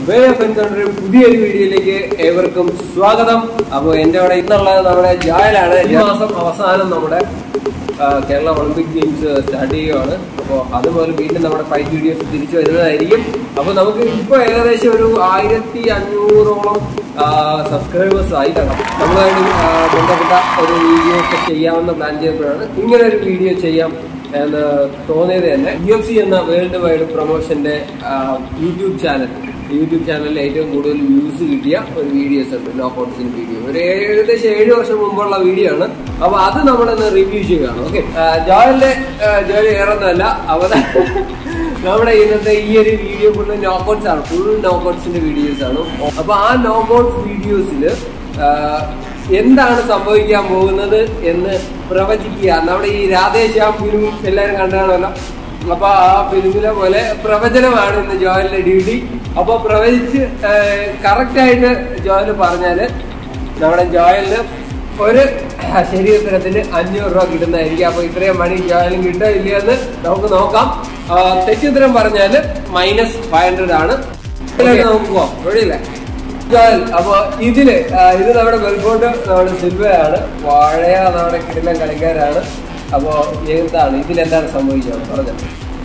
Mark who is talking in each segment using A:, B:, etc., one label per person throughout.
A: പുതിയൊരു വീഡിയോയിലേക്ക് ഏവർക്കും സ്വാഗതം. അപ്പോൾ എൻ്റെ അവിടെ ഇന്നുള്ളത് നമ്മുടെ ജോയലാണ്. ഈ മാസം അവസാനം നമ്മുടെ കേരള ഒളിമ്പിക് ഗെയിംസ് സ്റ്റാർട്ട് ചെയ്യുകയാണ്. അപ്പോൾ അതുപോലെ വീണ്ടും നമ്മുടെ ഫൈറ്റ് വീഡിയോസ് തിരിച്ചു വരുന്നതായിരിക്കും. അപ്പോൾ നമുക്ക് ഇപ്പോൾ ഏകദേശം ഒരു 1500ഓളം സബ്സ്ക്രൈബേഴ്സ് ആയിട്ടാണ് നമ്മളായിട്ട് ബന്ധപ്പെട്ട ഒരു വീഡിയോ ഒക്കെ ചെയ്യാമെന്ന് പ്ലാൻ ചെയ്തപ്പോഴാണ് ഇങ്ങനെ ഒരു വീഡിയോ ചെയ്യാം എന്ന് തോന്നിയത് തന്നെ. UFC എന്ന വേൾഡ് വൈഡ് പ്രൊമോഷന്റെ യൂട്യൂബ് ചാനലിൽ ഏറ്റവും കൂടുതൽ വ്യൂസ് കിട്ടിയ ഒരു വീഡിയോസ് ഉണ്ട്, നോക്കൗട്ട്സിന്റെ വീഡിയോ. ഒരു ഏകദേശം 7 വർഷം മുമ്പുള്ള വീഡിയോ ആണ്. അപ്പൊ അത് നമ്മളിന്ന് റിവ്യൂ ചെയ്യുകയാണ്. ഓക്കെ, ജോയലിന്റെ ജോലി ഏറൊന്നുമല്ല, അവരെ നമ്മുടെ ഇന്നത്തെ ഈ ഒരു വീഡിയോ ഫുള്ള് നോക്കൗട്ട്സ് ആണ്, ഫുൾ നോക്കൗട്ട്സിന്റെ വീഡിയോസ് ആണ്. അപ്പൊ ആ നോക്കൗട്ട്സ് വീഡിയോസില് എന്താണ് സംഭവിക്കാൻ പോകുന്നത് എന്ന് പ്രവചിക്കുക. നമ്മുടെ ഈ രാധേശ്യാം ഫിലിം എല്ലാവരും കണ്ടാണല്ലോ. അപ്പൊ ആ ഫിലിമിലെ പോലെ പ്രവചനമാണ് ഇന്ന് ജോയലിന്റെ ഡ്യൂട്ടി. അപ്പൊ പ്രവചിച്ച് കറക്റ്റ് ആയിട്ട് ജോയല് പറഞ്ഞാല് നമ്മുടെ ജോയലിന് ഒരു ശരീരത്തിന് 500 രൂപ കിട്ടുന്നതായിരിക്കും. അപ്പൊ ഇത്രയും മണി ജോയലും കിട്ടോ ഇല്ലയെന്ന് നമുക്ക് നോക്കാം. തെറ്റുത്തരം പറഞ്ഞാല് -500 ആണ്. നമുക്ക് പോവാം, ഒഴിയില്ല ജോയൽ. അപ്പൊ ഇത് നമ്മുടെ ബെൽഫോർട്ട് നമ്മുടെ സിൽവയാണ്, പഴയ നമ്മുടെ കിടിലൻ കളിക്കാരാണ്. അപ്പോ എന്താണ് ഇതിലെന്താണ് സംഭവിക്കുക പറഞ്ഞത്?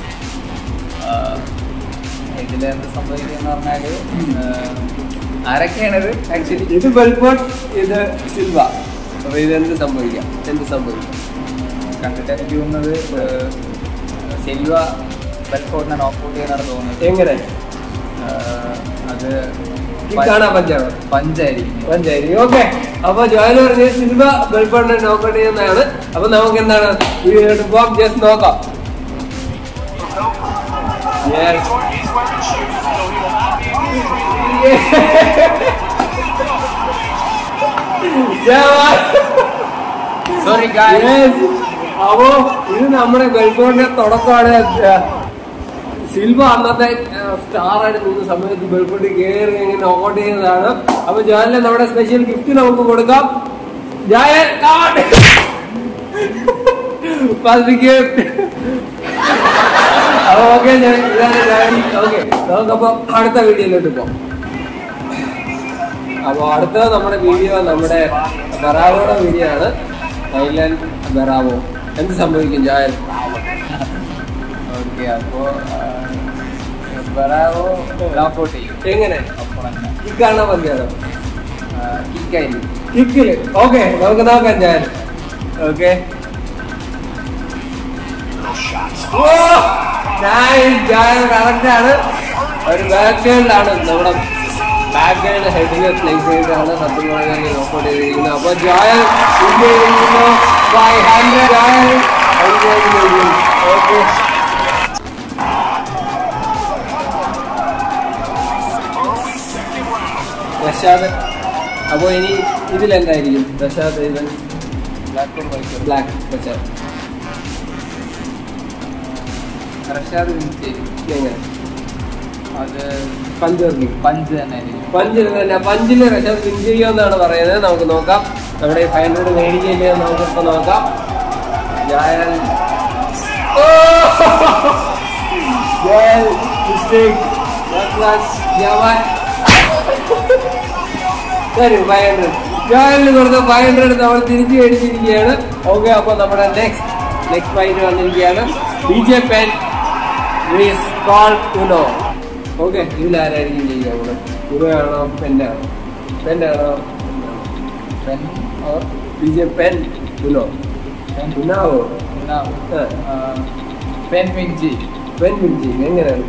B: ഇതിലെന്ത് സംഭവിക്കുകയെന്ന് പറഞ്ഞാല് ആരൊക്കെയാണിത്? ആക്ച്വലി
A: ഇത് ബെൽഫോർട്ട്, ഇത് സിൽവ. അപ്പൊ ഇതെന്ത് സംഭവിക്കാം?
B: കണ്ടിട്ട് എനിക്ക് തോന്നുന്നത് സിൽവ ബെൽഫോർട്ടിനെ നോക്കൗട്ട് ചെയ്യാനാണ് തോന്നുന്നത്.
A: എങ്ങനെ?
B: അത്
A: പഞ്ചായിരിക്കും. ഓക്കെ, അപ്പൊ ജോയൽ പറഞ്ഞ സിൽവ ബെൽഫോർട്ടിനെ നോക്കൗട്ട് ചെയ്യുന്നതാണ്. അപ്പൊ നമുക്ക് എന്താണ് വീഡിയോയിലോട്ട് പോകാം, ജസ്റ്റ് നോക്കാം.
B: Sorry guys.
A: അപ്പോ ഇത് നമ്മുടെ ബെൽഫോർട്ടിന്റെ തുടക്കമാണ്. സിൽവ അന്നത്തെ സ്റ്റാർ ആയിട്ട് നിന്ന സമയത്ത് ബെൽഫോർട്ട് കയറി ഇങ്ങനെ നോക്കൗട്ട് ചെയ്യുന്നതാണ്. അപ്പൊ ജോയലിന് നമ്മുടെ സ്പെഷ്യൽ ഗിഫ്റ്റ് നമുക്ക് കൊടുക്കാം. ജോയൽ ഓക്കെ, നമുക്കപ്പോ അടുത്ത വീഡിയോയിലോട്ട് പോകാം. അപ്പൊ അടുത്ത നമ്മുടെ വീഡിയോ നമ്മുടെ ബറാവോയുടെ വീഡിയോ ആണ്. തായ്ലാൻഡ് ബറാവോ. എന്ത് സംഭവിക്കും ജോയൽ?
B: ഓക്കെ, അപ്പോ ബറാവോ നോക്കൗട്ട് ചെയ്യും.
A: എങ്ങനെ? കിക്കാണോ പഞ്ചായത്തോ?
B: കിക്കായിരിക്കും.
A: കിക്കില്. ഓക്കെ, നമുക്ക് നോക്കാം ജോയൽ. ഓക്കെ, ജോയൽ കറക്റ്റ് ആണ്. ഒരു ബാക്ക് ഗൈഡിലാണ്, നമ്മുടെ ബാക്ക് ഗൈഡ് ഹെഡില് പ്ലേസ് ചെയ്തിട്ടാണ് സത്യം പറഞ്ഞാൽ നോക്കൗട്ട് ചെയ്തിരിക്കുന്നത്. അപ്പൊ ജോയൽ 500 ജോയൽ. ഓക്കെ, റഷാദ്. അപ്പൊ ഇനി ഇതിലെന്തായിരിക്കും? റഷാദ് ഇത് ബ്ലാക്ക് റഷാദ് എങ്ങനെ? അത് പഞ്ച് തന്നെ. പഞ്ചില് റഷാദ് വിൻ ചെയ്യുമെന്നാണ് പറയുന്നത്. നമുക്ക് നോക്കാം. നമ്മുടെ 500 മേടിക്കില്ലേ നമുക്കിപ്പോ നോക്കാം. ജോയലിന് കൊടുത്ത 500 നമ്മൾ തിരിച്ചു മേടിച്ചിരിക്കുകയാണ്. ഓക്കെ, അപ്പൊ നമ്മുടെ നെക്സ്റ്റ് ഫൈറ്റ് വന്നിരിക്കുകയാണ്. DJ Pen is called Uno. Okay, ഇതിലാരായിരിക്കും ചെയ്യുക? നമ്മള് ഉണോ പെന്നാണോ? DJ Pen Uno ഉനാവോ?
B: പെൻ മിഞ്ചി.
A: എങ്ങനെയാണ്?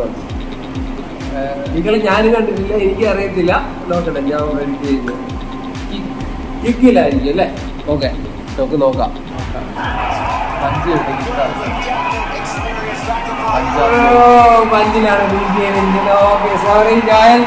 A: നിങ്ങൾ ഞാനും കണ്ടിട്ടില്ല, എനിക്ക് അറിയത്തില്ല. നോക്കട്ടെ, ഞാൻ വെയിറ്റ് ചെയ്യുന്നു. കിക്കിലായിരിക്കും അല്ലേ? ഓക്കെ, നമുക്ക് നോക്കാം. പഞ്ചിലാണ് BJ. Okay, sorry Joel.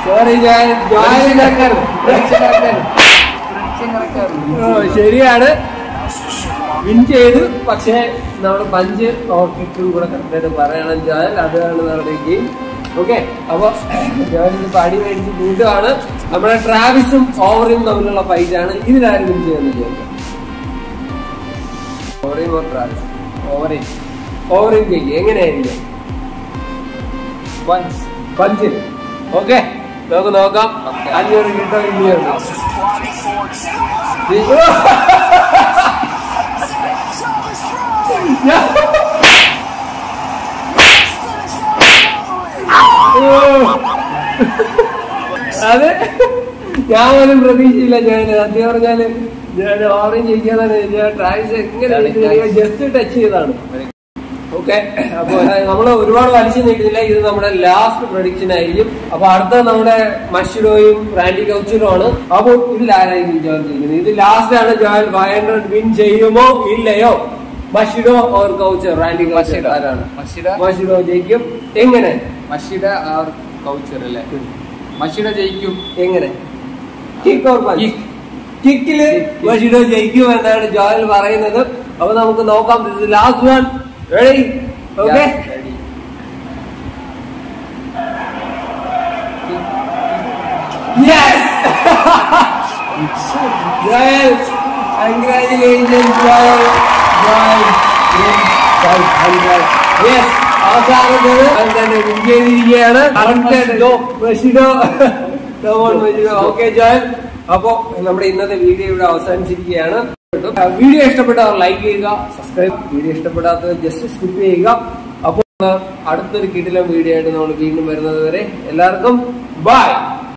A: ശരിയാണ്, വിൻ ചെയ്തു. പക്ഷെ നമ്മുടെ പഞ്ച് കിക്കും കൂടെ കറക്റ്റായിട്ട് പറയണം ജോയൽ. അതാണ് നമ്മുടെ ഗെയിം. ഓക്കെ, അപ്പൊ ജോയലിന് പടി മേടിച്ച് കൂട്ടുകയാണ്. നമ്മുടെ ട്രാവിസും ഓവറിയും തമ്മിലുള്ള ഫൈറ്റ് ആണ്. ഇതിലാരും വിൻ ചെയ്യാന്ന് വിചാരിക്കാം. ഓവറിയും എങ്ങനെയായിരിക്കും? പഞ്ചിന് ഓക്കെ നമുക്ക് നോക്കാം 500 കിട്ടോ ഇല്ലയോ. അത് ഞാൻ പോലും പ്രതീക്ഷയില്ല. ഞാൻ സത്യം പറഞ്ഞാല് ഞാൻ ഓറഞ്ച് ജയിക്കാന്നാണ് ഞാൻ ട്രാവൽസ് എങ്ങനെ ജസ്റ്റ് ടച്ച് ചെയ്താണ്. ഓക്കെ, അപ്പൊ നമ്മള് ഒരുപാട് വലിച്ചു നീട്ടുന്നില്ല. ഇത് നമ്മുടെ ലാസ്റ്റ് പ്രൊഡിക്ഷൻ ആയിരിക്കും. അപ്പൊ അടുത്ത നമ്മുടെ മഷിഡോയും റാൻഡി കൗച്ചറും ആണ്. അപ്പൊ ഇതിൽ ആരായിരിക്കും ജോയിൻ ചെയ്യുന്നത്? ഇത് ലാസ്റ്റ് ആണ്. ജോയിൻ 500 വിൻ ചെയ്യുമോ ഇല്ലയോ? Machida or Couture? Randy Couture ആരാണ്? മഷിഡോ ജയിക്കും. എങ്ങനെ?
B: മഷിഡ ഓർ കൗച്ചർ അല്ലേ? മഷിഡ ജയിക്കും. എങ്ങനെ?
A: Kick or punch? കിക്കില് മഷിഡോ ജയിക്കും എന്നാണ് ജോയൽ പറയുന്നത്. അപ്പൊ നമുക്ക് നോക്കാം. This last one. Ready? Okay?
B: Yeah, ready.
A: Yes! Joel! Congratulations, Joel! Joel! 500. Yes! അവസാനത്തേത് തന്നെ വിൻ ചെയ്തിരിക്കുകയാണ്. മഷിഡോ. ഓക്കെ ജോയൽ, അപ്പൊ നമ്മുടെ ഇന്നത്തെ വീഡിയോ ഇവിടെ അവസാനിച്ചിരിക്കുകയാണ്. വീഡിയോ ഇഷ്ടപ്പെട്ടവർ ലൈക്ക് ചെയ്യുക, സബ്സ്ക്രൈബ്. വീഡിയോ ഇഷ്ടപ്പെടാത്തത് ജസ്റ്റ് സ്കിപ്പ് ചെയ്യുക. അപ്പോൾ അടുത്തൊരു കിടിലൻ വീഡിയോ ആയിട്ട് നമ്മൾ വീണ്ടും വരുന്നത് വരെ എല്ലാവർക്കും ബൈ.